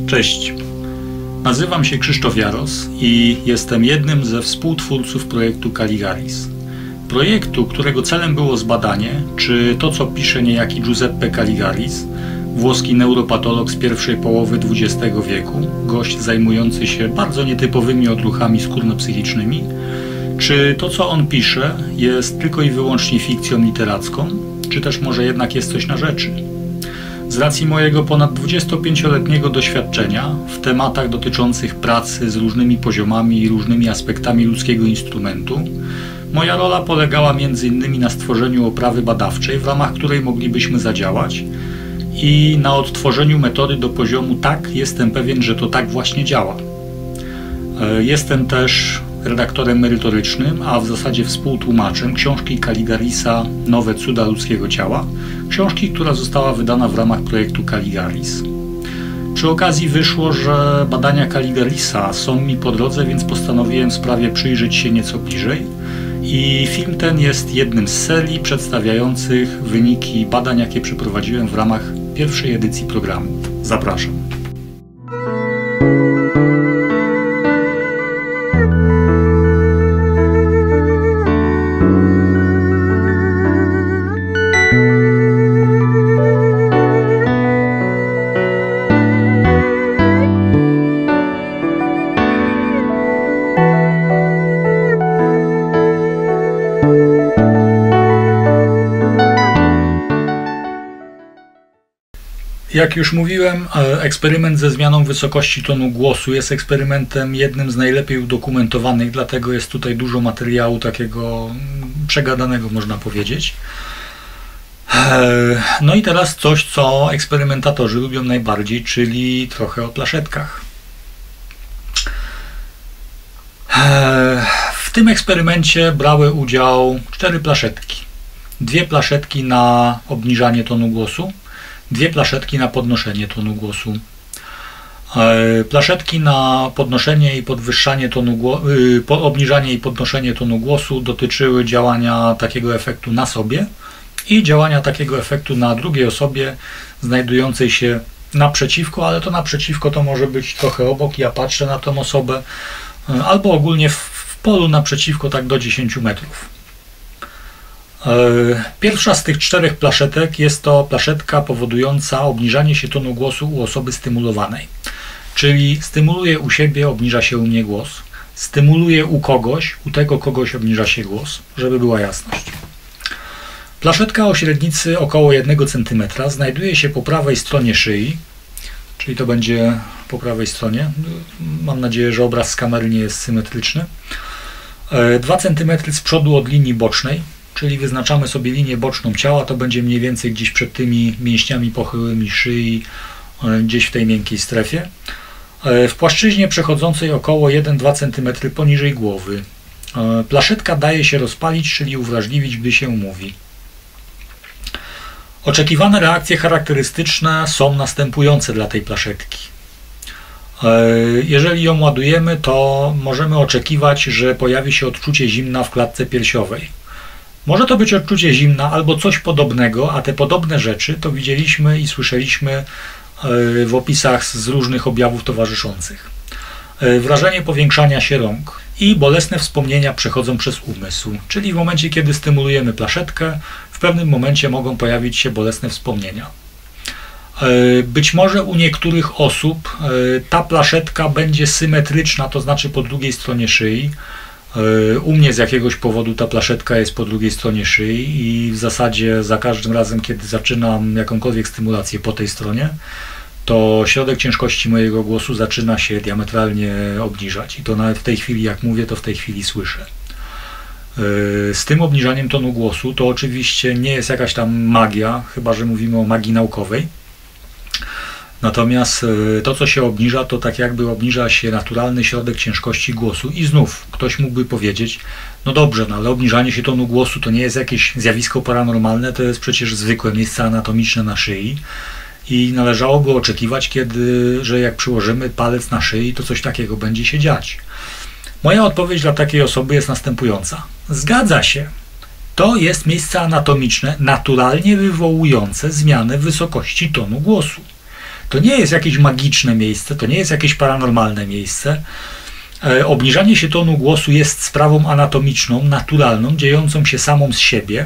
Cześć, nazywam się Krzysztof Jaros i jestem jednym ze współtwórców projektu Caligaris. Projektu, którego celem było zbadanie, czy to, co pisze niejaki Giuseppe Caligaris, włoski neuropatolog z pierwszej połowy XX wieku, gość zajmujący się bardzo nietypowymi odruchami skórno-psychicznymi, czy to, co on pisze, jest tylko i wyłącznie fikcją literacką, czy też może jednak jest coś na rzeczy. Z racji mojego ponad 25-letniego doświadczenia w tematach dotyczących pracy z różnymi poziomami i różnymi aspektami ludzkiego instrumentu, moja rola polegała m.in. na stworzeniu oprawy badawczej, w ramach której moglibyśmy zadziałać, i na odtworzeniu metody do poziomu tak, jestem pewien, że to tak właśnie działa. Jestem też redaktorem merytorycznym, a w zasadzie współtłumaczem książki Caligarisa Nowe cuda ludzkiego ciała, książki, która została wydana w ramach projektu Caligaris. Przy okazji wyszło, że badania Caligarisa są mi po drodze, więc postanowiłem sprawie przyjrzeć się nieco bliżej i film ten jest jednym z serii przedstawiających wyniki badań, jakie przeprowadziłem w ramach pierwszej edycji programu. Zapraszam. Jak już mówiłem, eksperyment ze zmianą wysokości tonu głosu jest eksperymentem jednym z najlepiej udokumentowanych, dlatego jest tutaj dużo materiału takiego przegadanego, można powiedzieć. No i teraz coś, co eksperymentatorzy lubią najbardziej, czyli trochę o plaszetkach. W tym eksperymencie brały udział 4 plaszetki. 2 plaszetki na obniżanie tonu głosu, 2 plaszetki na podnoszenie tonu głosu. Plaszetki na podnoszenie i podwyższanie tonu obniżanie i podnoszenie tonu głosu dotyczyły działania takiego efektu na sobie i działania takiego efektu na drugiej osobie znajdującej się naprzeciwko, ale to naprzeciwko to może być trochę obok, ja patrzę na tą osobę, albo ogólnie w polu naprzeciwko, tak do 10 metrów. Pierwsza z tych 4 plaszetek jest to plaszetka powodująca obniżanie się tonu głosu u osoby stymulowanej. Czyli stymuluję u siebie, obniża się u mnie głos. Stymuluję u kogoś, u tego kogoś obniża się głos, żeby była jasność. Plaszetka o średnicy około 1 cm znajduje się po prawej stronie szyi, czyli to będzie po prawej stronie. Mam nadzieję, że obraz z kamery nie jest symetryczny. 2 cm z przodu od linii bocznej, czyli wyznaczamy sobie linię boczną ciała, to będzie mniej więcej gdzieś przed tymi mięśniami pochyłymi szyi, gdzieś w tej miękkiej strefie. W płaszczyźnie przechodzącej około 1-2 cm poniżej głowy. Plaszetka daje się rozpalić, czyli uwrażliwić, gdy się mówi. Oczekiwane reakcje charakterystyczne są następujące dla tej plaszetki. Jeżeli ją ładujemy, to możemy oczekiwać, że pojawi się odczucie zimna w klatce piersiowej. Może to być odczucie zimna albo coś podobnego, a te podobne rzeczy to widzieliśmy i słyszeliśmy w opisach z różnych objawów towarzyszących. Wrażenie powiększania się rąk i bolesne wspomnienia przechodzą przez umysł, czyli w momencie, kiedy stymulujemy plaszetkę, w pewnym momencie mogą pojawić się bolesne wspomnienia. Być może u niektórych osób ta plaszetka będzie symetryczna, to znaczy po drugiej stronie szyi. U mnie z jakiegoś powodu ta plaszetka jest po drugiej stronie szyi i w zasadzie za każdym razem, kiedy zaczynam jakąkolwiek stymulację po tej stronie, to środek ciężkości mojego głosu zaczyna się diametralnie obniżać i to nawet w tej chwili, jak mówię, to w tej chwili słyszę. Z tym obniżaniem tonu głosu to oczywiście nie jest jakaś tam magia, chyba że mówimy o magii naukowej. Natomiast to, co się obniża, to tak jakby obniża się naturalny środek ciężkości głosu i znów ktoś mógłby powiedzieć, no dobrze, no ale obniżanie się tonu głosu to nie jest jakieś zjawisko paranormalne, to jest przecież zwykłe miejsce anatomiczne na szyi i należałoby oczekiwać, że jak przyłożymy palec na szyi, to coś takiego będzie się dziać. Moja odpowiedź dla takiej osoby jest następująca. Zgadza się. To jest miejsce anatomiczne naturalnie wywołujące zmianę wysokości tonu głosu. To nie jest jakieś magiczne miejsce, to nie jest jakieś paranormalne miejsce. Obniżanie się tonu głosu jest sprawą anatomiczną, naturalną, dziejącą się samą z siebie.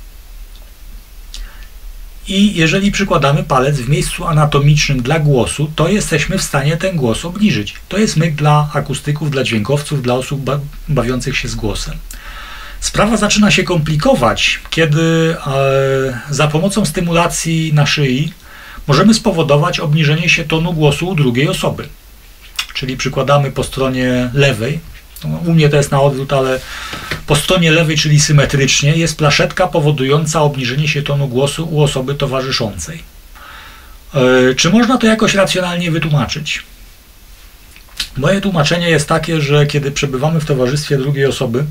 I jeżeli przykładamy palec w miejscu anatomicznym dla głosu, to jesteśmy w stanie ten głos obniżyć. To jest myk dla akustyków, dla dźwiękowców, dla osób bawiących się z głosem. Sprawa zaczyna się komplikować, kiedy za pomocą stymulacji na szyi możemy spowodować obniżenie się tonu głosu u drugiej osoby. Czyli przykładamy po stronie lewej, u mnie to jest na odwrót, ale po stronie lewej, czyli symetrycznie, jest plaszetka powodująca obniżenie się tonu głosu u osoby towarzyszącej. Czy można to jakoś racjonalnie wytłumaczyć? Moje tłumaczenie jest takie, że kiedy przebywamy w towarzystwie drugiej osoby,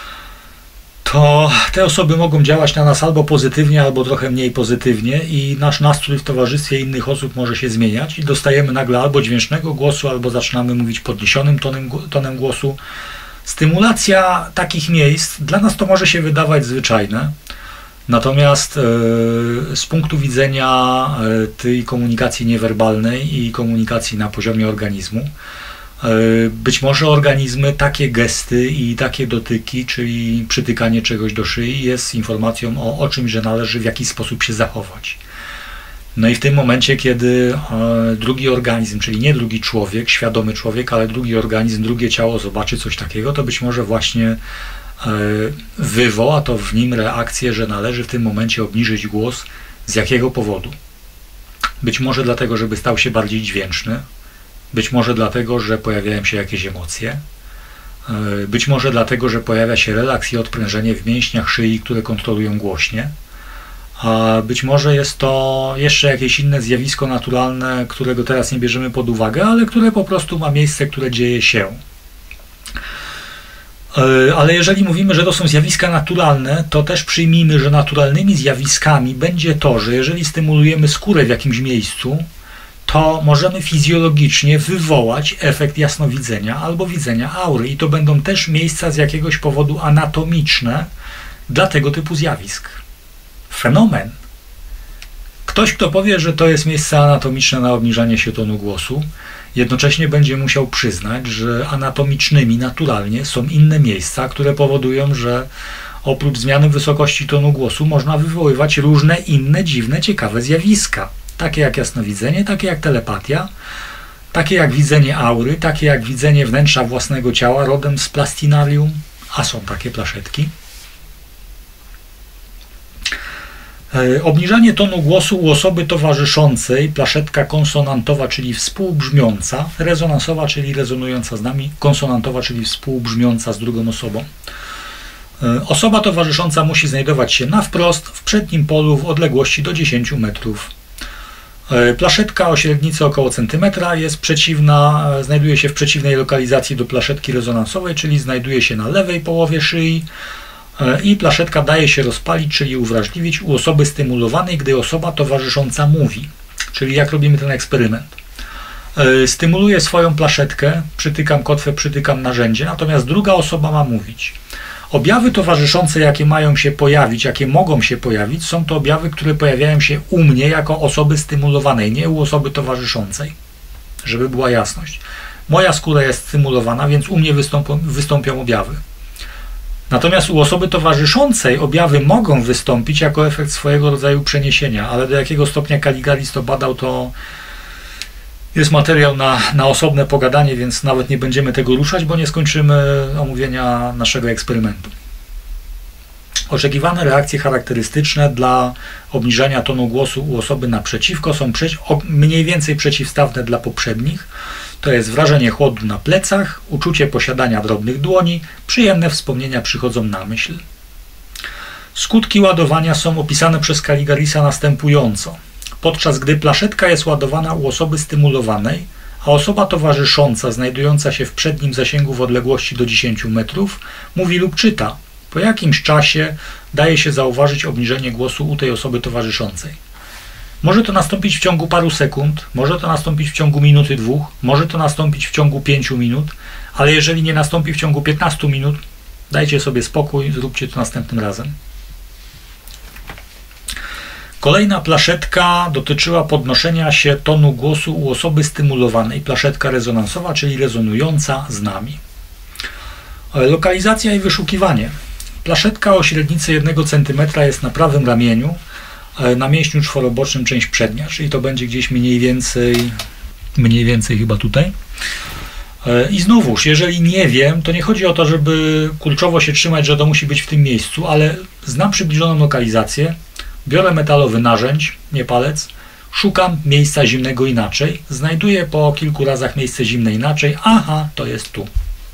to te osoby mogą działać na nas albo pozytywnie, albo trochę mniej pozytywnie i nasz nastrój w towarzystwie innych osób może się zmieniać i dostajemy nagle albo dźwięcznego głosu, albo zaczynamy mówić podniesionym tonem głosu. Stymulacja takich miejsc, dla nas to może się wydawać zwyczajne, natomiast z punktu widzenia tej komunikacji niewerbalnej i komunikacji na poziomie organizmu, być może organizmy, takie gesty i takie dotyki, czyli przytykanie czegoś do szyi, jest informacją o czymś, że należy w jakiś sposób się zachować. No i w tym momencie, kiedy drugi organizm, czyli nie drugi człowiek, świadomy człowiek, ale drugi organizm, drugie ciało zobaczy coś takiego, to być może właśnie wywoła to w nim reakcję, że należy w tym momencie obniżyć głos. Z jakiego powodu? Być może dlatego, żeby stał się bardziej dźwięczny, być może dlatego, że pojawiają się jakieś emocje, być może dlatego, że pojawia się relaks i odprężenie w mięśniach szyi, które kontrolują głośnie, a być może jest to jeszcze jakieś inne zjawisko naturalne, którego teraz nie bierzemy pod uwagę, ale które po prostu ma miejsce, które dzieje się. Ale jeżeli mówimy, że to są zjawiska naturalne, to też przyjmijmy, że naturalnymi zjawiskami będzie to, że jeżeli stymulujemy skórę w jakimś miejscu, to możemy fizjologicznie wywołać efekt jasnowidzenia albo widzenia aury i to będą też miejsca z jakiegoś powodu anatomiczne dla tego typu zjawisk. Fenomen. Ktoś, kto powie, że to jest miejsce anatomiczne na obniżanie się tonu głosu, jednocześnie będzie musiał przyznać, że anatomicznymi naturalnie są inne miejsca, które powodują, że oprócz zmiany wysokości tonu głosu można wywoływać różne inne dziwne, ciekawe zjawiska. Takie jak jasnowidzenie, takie jak telepatia, takie jak widzenie aury, takie jak widzenie wnętrza własnego ciała rodem z plastinarium, a są takie plaszetki. Obniżanie tonu głosu u osoby towarzyszącej, plaszetka konsonantowa, czyli współbrzmiąca, rezonansowa, czyli rezonująca z nami, konsonantowa, czyli współbrzmiąca z drugą osobą. Osoba towarzysząca musi znajdować się na wprost, w przednim polu, w odległości do 10 metrów. Plaszetka o średnicy około centymetra jest przeciwna, znajduje się w przeciwnej lokalizacji do plaszetki rezonansowej, czyli znajduje się na lewej połowie szyi i plaszetka daje się rozpalić, czyli uwrażliwić u osoby stymulowanej, gdy osoba towarzysząca mówi. Czyli jak robimy ten eksperyment. Stymuluję swoją plaszetkę, przytykam kotwę, przytykam narzędzie, natomiast druga osoba ma mówić. Objawy towarzyszące, jakie mają się pojawić, jakie mogą się pojawić, są to objawy, które pojawiają się u mnie jako osoby stymulowanej, nie u osoby towarzyszącej, żeby była jasność. Moja skóra jest stymulowana, więc u mnie wystąpią objawy. Natomiast u osoby towarzyszącej objawy mogą wystąpić jako efekt swojego rodzaju przeniesienia, ale do jakiego stopnia Kaligaris to badał, to jest materiał na osobne pogadanie, więc nawet nie będziemy tego ruszać, bo nie skończymy omówienia naszego eksperymentu. Oczekiwane reakcje charakterystyczne dla obniżania tonu głosu u osoby naprzeciwko są mniej więcej przeciwstawne dla poprzednich. To jest wrażenie chłodu na plecach, uczucie posiadania drobnych dłoni, przyjemne wspomnienia przychodzą na myśl. Skutki ładowania są opisane przez Kaligarisa następująco. Podczas gdy plaszetka jest ładowana u osoby stymulowanej, a osoba towarzysząca znajdująca się w przednim zasięgu w odległości do 10 metrów mówi lub czyta, po jakimś czasie daje się zauważyć obniżenie głosu u tej osoby towarzyszącej. Może to nastąpić w ciągu paru sekund, może to nastąpić w ciągu minuty, dwóch, może to nastąpić w ciągu 5 minut, ale jeżeli nie nastąpi w ciągu 15 minut, dajcie sobie spokój, zróbcie to następnym razem. Kolejna plaszetka dotyczyła podnoszenia się tonu głosu u osoby stymulowanej. Plaszetka rezonansowa, czyli rezonująca z nami. Lokalizacja i wyszukiwanie. Plaszetka o średnicy 1 cm jest na prawym ramieniu, na mięśniu czworobocznym część przednia, czyli to będzie gdzieś mniej więcej chyba tutaj. I znowuż, jeżeli nie wiem, to nie chodzi o to, żeby kurczowo się trzymać, że to musi być w tym miejscu, ale znam przybliżoną lokalizację, biorę metalowy narzędź, nie palec, szukam miejsca zimnego inaczej, znajduję po kilku razach miejsce zimne inaczej, aha, to jest tu.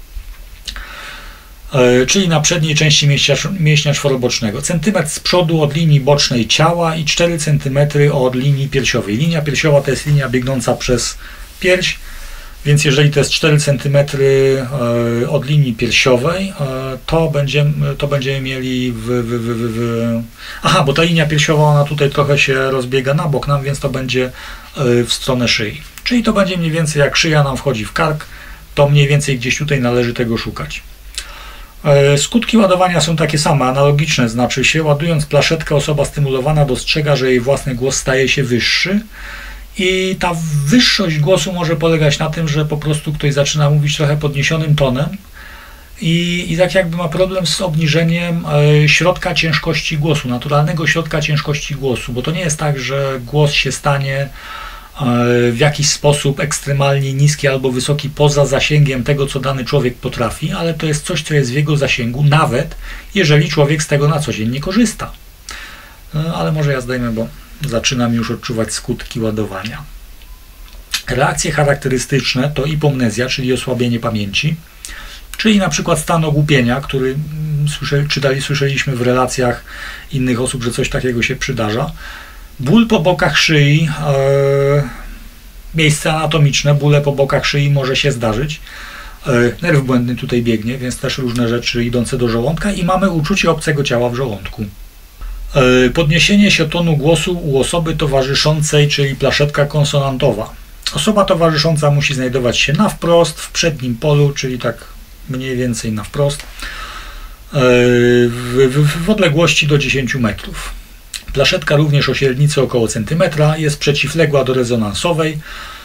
Czyli na przedniej części mięśnia czworobocznego. Centymetr z przodu od linii bocznej ciała i 4 cm od linii piersiowej. Linia piersiowa to jest linia biegnąca przez pierś, więc jeżeli to jest 4 cm od linii piersiowej, to będziemy mieli Aha, bo ta linia piersiowa, ona tutaj trochę się rozbiega na bok nam, więc to będzie w stronę szyi. Czyli to będzie mniej więcej jak szyja nam wchodzi w kark, to mniej więcej gdzieś tutaj należy tego szukać. Skutki ładowania są takie same, analogiczne, znaczy się ładując plaszetkę osoba stymulowana dostrzega, że jej własny głos staje się wyższy i ta wyższość głosu może polegać na tym, że po prostu ktoś zaczyna mówić trochę podniesionym tonem i tak jakby ma problem z obniżeniem środka ciężkości głosu, naturalnego środka ciężkości głosu, bo to nie jest tak, że głos się stanie w jakiś sposób ekstremalnie niski albo wysoki poza zasięgiem tego, co dany człowiek potrafi, ale to jest coś, co jest w jego zasięgu, nawet jeżeli człowiek z tego na co dzień nie korzysta. Ale może ja zdejmę, bo zaczynam już odczuwać skutki ładowania. Reakcje charakterystyczne to hipomnezja, czyli osłabienie pamięci, czyli na przykład stan ogłupienia, który słyszeliśmy w relacjach innych osób, że coś takiego się przydarza. Ból po bokach szyi, miejsce anatomiczne, bóle po bokach szyi może się zdarzyć. Nerw błędny tutaj biegnie, więc też różne rzeczy idące do żołądka i mamy uczucie obcego ciała w żołądku. Podniesienie się tonu głosu u osoby towarzyszącej, czyli plaszetka konsonantowa. Osoba towarzysząca musi znajdować się na wprost, w przednim polu, czyli tak mniej więcej na wprost, w odległości do 10 metrów. Plaszetka również o średnicy około centymetra, jest przeciwległa do rezonansowej.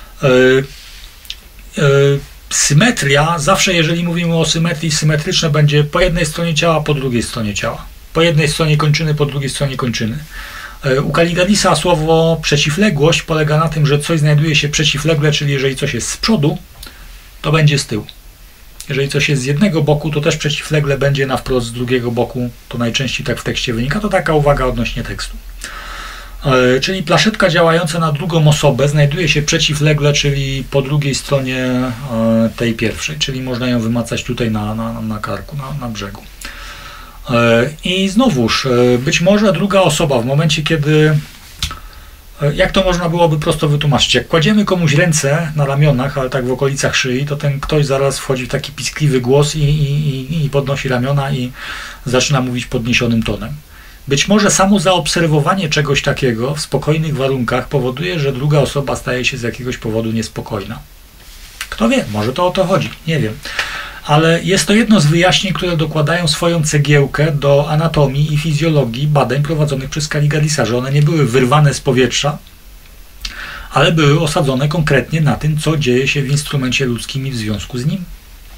Symetria, zawsze jeżeli mówimy o symetrii, symetryczne będzie po jednej stronie ciała, po drugiej stronie ciała. Po jednej stronie kończyny, po drugiej stronie kończyny. U Kaligalisa słowo przeciwległość polega na tym, że coś znajduje się przeciwlegle, czyli jeżeli coś jest z przodu, to będzie z tyłu. Jeżeli coś jest z jednego boku, to też przeciwlegle będzie na wprost z drugiego boku. To najczęściej tak w tekście wynika. To taka uwaga odnośnie tekstu. Czyli plaszetka działająca na drugą osobę znajduje się przeciwlegle, czyli po drugiej stronie tej pierwszej. Czyli można ją wymacać tutaj na karku, na brzegu. I znowuż, być może druga osoba w momencie, kiedy... Jak to można byłoby prosto wytłumaczyć? Jak kładziemy komuś ręce na ramionach, ale tak w okolicach szyi, to ten ktoś zaraz wchodzi w taki piskliwy głos i podnosi ramiona i zaczyna mówić podniesionym tonem. Być może samo zaobserwowanie czegoś takiego w spokojnych warunkach powoduje, że druga osoba staje się z jakiegoś powodu niespokojna. Kto wie, może to o to chodzi, nie wiem. Ale jest to jedno z wyjaśnień, które dokładają swoją cegiełkę do anatomii i fizjologii badań prowadzonych przez Kaligalisa, że one nie były wyrwane z powietrza, ale były osadzone konkretnie na tym, co dzieje się w instrumencie ludzkim i w związku z nim.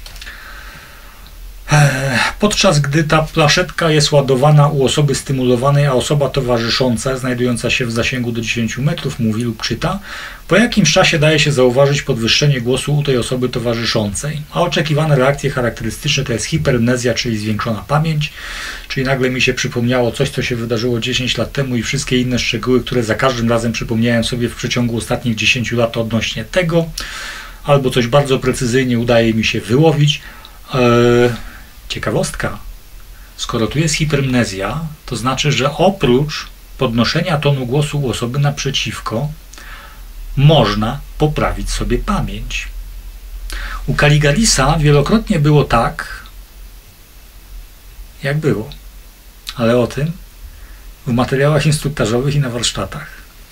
Podczas gdy ta plaszetka jest ładowana u osoby stymulowanej, a osoba towarzysząca, znajdująca się w zasięgu do 10 metrów, mówi lub czyta, po jakimś czasie daje się zauważyć podwyższenie głosu u tej osoby towarzyszącej. A oczekiwane reakcje charakterystyczne to jest hipermnezja, czyli zwiększona pamięć, czyli nagle mi się przypomniało coś, co się wydarzyło 10 lat temu i wszystkie inne szczegóły, które za każdym razem przypomniałem sobie w przeciągu ostatnich 10 lat odnośnie tego, albo coś bardzo precyzyjnie udaje mi się wyłowić. Ciekawostka, skoro tu jest hipermnezja, to znaczy, że oprócz podnoszenia tonu głosu u osoby naprzeciwko można poprawić sobie pamięć. U Kaligalisa wielokrotnie było tak, jak było, ale o tym w materiałach instruktażowych i na warsztatach.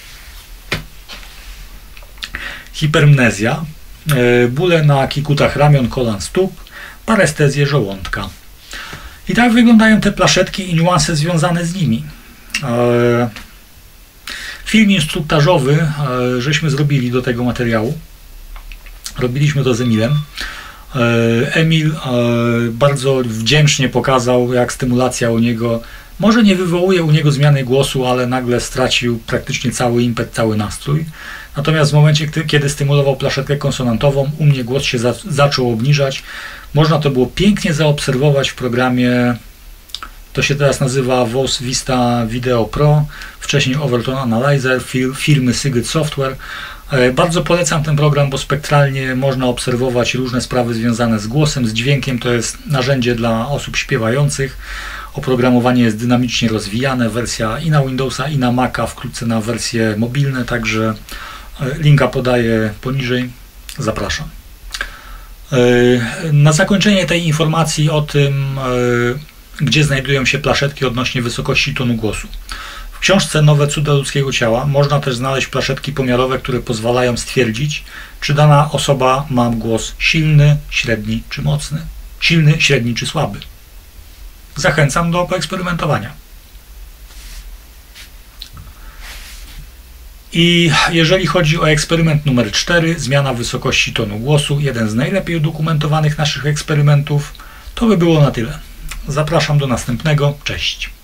Hipermnezja, bóle na kikutach ramion, kolan, stóp, parestezję żołądka. I tak wyglądają te plaszetki i niuanse związane z nimi. Film instruktażowy żeśmy zrobili do tego materiału. Robiliśmy to z Emilem. Emil bardzo wdzięcznie pokazał, jak stymulacja u niego może nie wywołuje u niego zmiany głosu, ale nagle stracił praktycznie cały impet, cały nastrój. Natomiast w momencie, kiedy stymulował plaszetkę konsonantową, u mnie głos się zaczął obniżać. Można to było pięknie zaobserwować w programie, to się teraz nazywa Voice Vista Video Pro, wcześniej Overtone Analyzer firmy Sigrid Software. Bardzo polecam ten program, bo spektralnie można obserwować różne sprawy związane z głosem, z dźwiękiem. To jest narzędzie dla osób śpiewających. Oprogramowanie jest dynamicznie rozwijane, wersja i na Windowsa, i na Maca, wkrótce na wersje mobilne, także linka podaję poniżej. Zapraszam. Na zakończenie tej informacji o tym, gdzie znajdują się plaszetki odnośnie wysokości tonu głosu. W książce Nowe cuda ludzkiego ciała można też znaleźć plaszetki pomiarowe, które pozwalają stwierdzić, czy dana osoba ma głos silny, średni czy mocny, silny, średni czy słaby. Zachęcam do poeksperymentowania. I jeżeli chodzi o eksperyment numer 4, zmiana wysokości tonu głosu, jeden z najlepiej udokumentowanych naszych eksperymentów, to by było na tyle. Zapraszam do następnego. Cześć.